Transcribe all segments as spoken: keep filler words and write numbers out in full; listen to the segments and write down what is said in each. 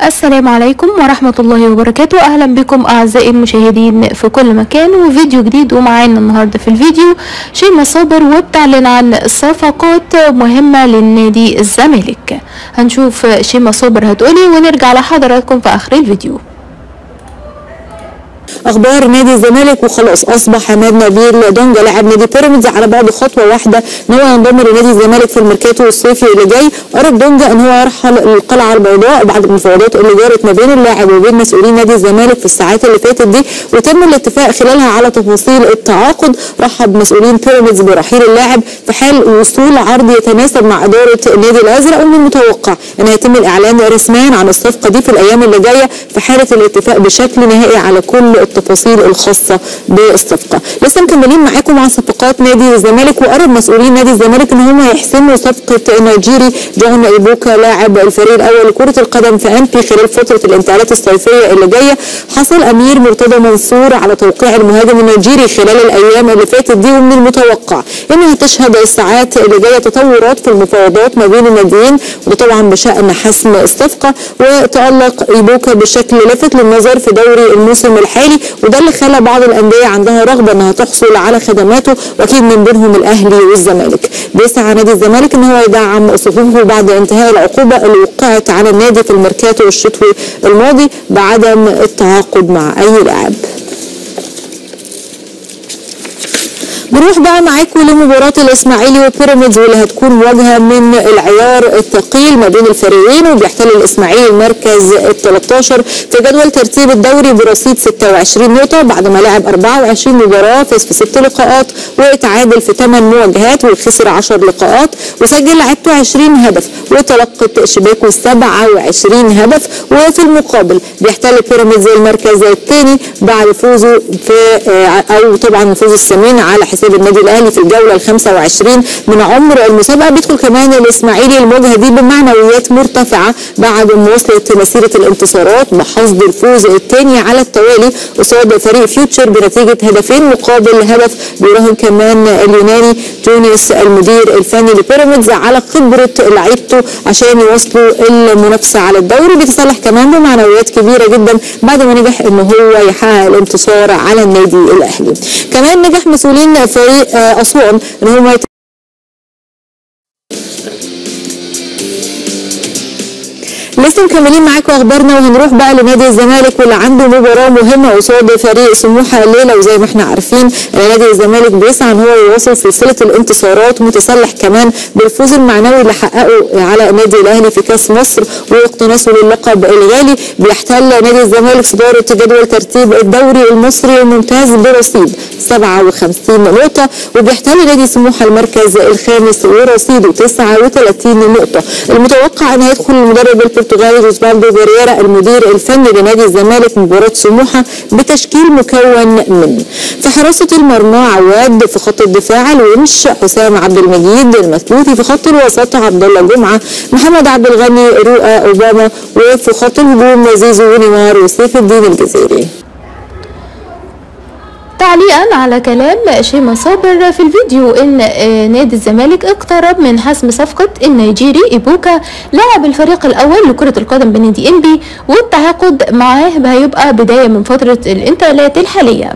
السلام عليكم ورحمة الله وبركاته. أهلا بكم أعزائي المشاهدين في كل مكان وفيديو جديد. ومعانا النهاردة في الفيديو شيماء صابر وبتعلن عن صفقات مهمة للنادي الزمالك. هنشوف شيماء صابر هتقولي ونرجع لحضراتكم في آخر الفيديو. اخبار نادي الزمالك وخلاص اصبح عماد نبيل دونجا لاعب نادي بيراميدز على بعد خطوه واحده ان هو ينضم لنادي الزمالك في الميركاتو الصيفي اللي جاي. قرب دونجا ان هو يرحل للقلعه البيضاء بعد المفاوضات اللي جرت ما بين اللاعب وبين مسؤولين نادي الزمالك في الساعات اللي فاتت دي، وتم الاتفاق خلالها على تفاصيل التعاقد. رحب مسؤولين بيراميدز برحيل اللاعب في حال وصول عرض يتناسب مع اداره النادي الازرق، ومن المتوقع ان يتم الاعلان رسميا عن الصفقه دي في الايام اللي جايه في حاله الاتفاق بشكل نهائي على كل التفاصيل الخاصه بالصفقه. لسه مكملين معاكم مع صفقات نادي الزمالك، وقرب مسؤولين نادي الزمالك ان هم يحسموا صفقه النيجيري جون ايبوكا لاعب الفريق الاول لكره القدم في امبي خلال فتره الانتقالات الصيفيه اللي جايه. حصل امير مرتضى منصور على توقيع المهاجم النيجيري خلال الايام اللي فاتت دي، ومن المتوقع انها تشهد الساعات اللي جايه تطورات في المفاوضات ما بين الناديين، وده طبعا بشان حسم الصفقه. وتالق ايبوكا بشكل لافت للنظر في دوري الموسم الحالي، وده اللي خلى بعض الانديه عندها رغبه انها تحصل على خدماته، واكيد من بينهم الاهلي والزمالك. بيسعى نادي الزمالك ان هو يدعم صفوفه بعد انتهاء العقوبه اللي وقعت على النادي في الميركاتو الشتوي الماضي بعدم التعاقد مع اي لاعب. بنروح بقى معاكم لمباراة الاسماعيلي وبيراميدز واللي هتكون مواجهة من العيار الثقيل ما بين الفريقين، وبيحتل الاسماعيلي المركز ال ثلاثة عشر في جدول ترتيب الدوري برصيد ستة وعشرين نقطة بعد ما لعب أربعة وعشرين مباراة، فاز في ست لقاءات وتعادل في ثمان مواجهات وخسر عشر لقاءات، وسجل لعبته عشرين هدف وتلقت شباكه سبعة وعشرين هدف. وفي المقابل بيحتل بيراميدز المركز الثاني بعد فوزه في او طبعا الفوز الثمين على حساب النادي الاهلي في الجوله ال خمسة وعشرين من عمر المسابقه. بيدخل كمان الاسماعيلي المواجهه دي بمعنويات مرتفعه بعد مواصله مسيره الانتصارات بحصد الفوز الثاني على التوالي قصاد فريق فيوتشر بنتيجه هدفين مقابل هدف. بيراهن كمان اليوناني تونس المدير الفني لبيراميدز على خبره لعيبته عشان يواصلوا المنافسه على الدوري. بيتصالح كمان بمعنويات كبيره جدا بعد ما نجح ان هو يحقق الانتصار على النادي الاهلي. كمان نجح مسؤولين فريق أسوان ان هم يت... لسه مكملين معاكم اخبارنا، وهنروح بقى لنادي الزمالك واللي عنده مباراه مهمه قصاد فريق سموحه الليله. وزي ما احنا عارفين نادي الزمالك بيسعى ان هو يواصل سلسله الانتصارات، متسلح كمان بالفوز المعنوي اللي حققه على النادي الاهلي في كاس مصر واقتناصه للقب الغالي. بيحتل نادي الزمالك صداره جدول ترتيب الدوري المصري الممتاز برصيد سبعة وخمسين نقطه، وبيحتل نادي سموحه المركز الخامس ورصيده تسعة وثلاثين نقطه. المتوقع ان يدخل المدرب البرتغالي جوزبالدو فيريرا المدير الفني لنادي الزمالك مباراه سموحه بتشكيل مكون من في حراسه المرمى عواد، في خط الدفاع الونش حسام عبد المجيد المثلوثي، في خط الوسط عبد الله جمعه، محمد عبد الغني، رؤى اوباما، وفي خط الهجوم زيزو ونيمار وسيف الدين الجزيري. تعليقا على كلام شيماء صابر في الفيديو ان نادي الزمالك اقترب من حسم صفقة النيجيري ايبوكا لاعب الفريق الاول لكرة القدم بنادي انبي، والتعاقد معاه هيبقى بداية من فترة الانتقالات الحالية.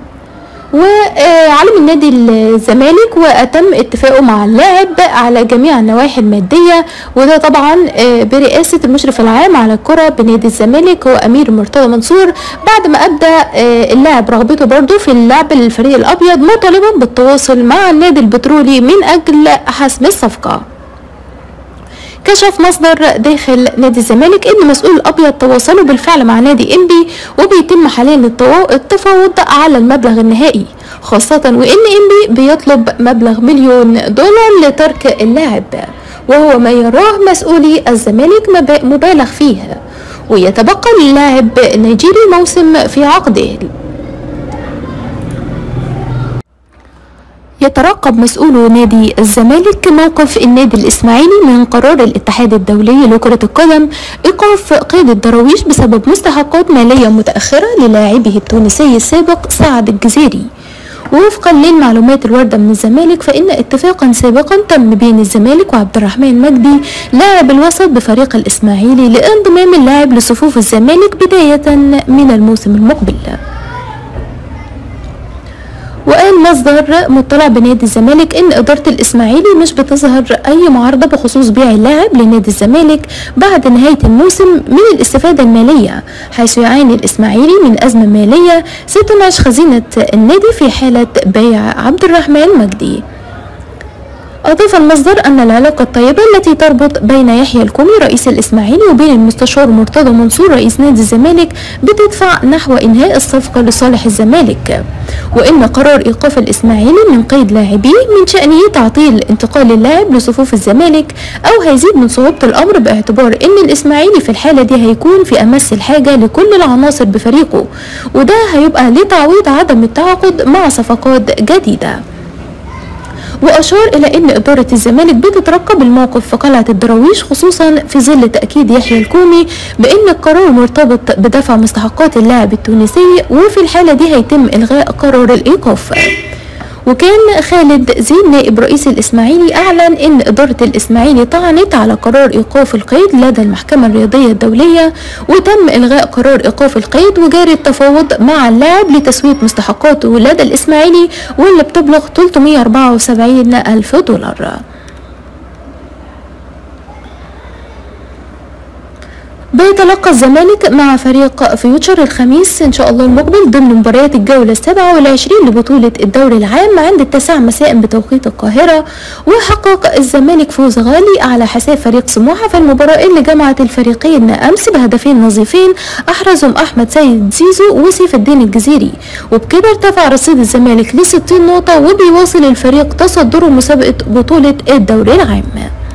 وعلم النادي الزمالك وتم اتفاقه مع اللاعب على جميع النواحي الماديه، وده طبعا برئاسه المشرف العام على الكره بنادي الزمالك هو امير مرتضى منصور، بعد ما ابدى اللاعب رغبته برضه في اللعب للفريق الابيض مطالبا بالتواصل مع النادي البترولي من اجل حسم الصفقه. كشف مصدر داخل نادي الزمالك ان مسؤول الابيض تواصلوا بالفعل مع نادي انبي، وبيتم حاليا التفاوض على المبلغ النهائي، خاصه وان انبي بيطلب مبلغ مليون دولار لترك اللاعب، وهو ما يراه مسؤولي الزمالك مبالغ فيه، ويتبقى للاعب النيجيري موسم في عقده. يترقب مسؤولو نادي الزمالك موقف النادي الإسماعيلي من قرار الاتحاد الدولي لكرة القدم إيقاف قيد الدراويش بسبب مستحقات مالية متأخرة للاعبه التونسي السابق سعد الجزيري. ووفقا للمعلومات الواردة من الزمالك فإن اتفاقا سابقا تم بين الزمالك وعبد الرحمن مجدي لاعب الوسط بفريق الإسماعيلي لانضمام اللاعب لصفوف الزمالك بداية من الموسم المقبل. وقال مصدر مطلع بنادي الزمالك ان اداره الاسماعيلي مش بتظهر اي معارضه بخصوص بيع اللاعب لنادي الزمالك بعد نهايه الموسم من الاستفاده الماليه، حيث يعاني الاسماعيلي من ازمه ماليه ستنعش خزينه النادي في حاله بيع عبد الرحمن مجدي. أضاف المصدر أن العلاقة الطيبة التي تربط بين يحيى الكومي رئيس الإسماعيلي وبين المستشار مرتضى منصور رئيس نادي الزمالك بتدفع نحو إنهاء الصفقة لصالح الزمالك، وإن قرار إيقاف الإسماعيلي من قيد لاعبيه من شأنه تعطيل انتقال اللاعب لصفوف الزمالك أو هيزيد من صعوبة الأمر باعتبار إن الإسماعيلي في الحالة دي هيكون في أمس الحاجة لكل العناصر بفريقه، وده هيبقى لتعويض عدم التعاقد مع صفقات جديدة. وأشار إلى أن إدارة الزمالك بتترقب الموقف في قلعة الدراويش خصوصا في ظل تأكيد يحيى الكومي بأن القرار مرتبط بدفع مستحقات اللاعب التونسي، وفي الحالة دي هيتم إلغاء قرار الإيقاف. وكان خالد زين نائب رئيس الإسماعيلي أعلن أن إدارة الإسماعيلي طعنت على قرار إيقاف القيد لدى المحكمة الرياضية الدولية، وتم إلغاء قرار إيقاف القيد وجاري التفاوض مع اللاعب لتسوية مستحقاته لدى الإسماعيلي واللي بتبلغ ثلاثمائة وأربعة وسبعين ألف دولار. بيتلقى الزمالك مع فريق فيوتشر الخميس ان شاء الله المقبل ضمن مباريات الجولة السابعة والعشرين لبطولة الدوري العام عند التاسعة مساء بتوقيت القاهرة. وحقق الزمالك فوز غالي على حساب فريق سموحة في المباراة اللي جمعت الفريقين امس بهدفين نظيفين احرزهم احمد سيد زيزو وسيف الدين الجزيري، وبكده ارتفع رصيد الزمالك ل ستين نقطة وبيواصل الفريق تصدره مسابقة بطولة الدوري العام.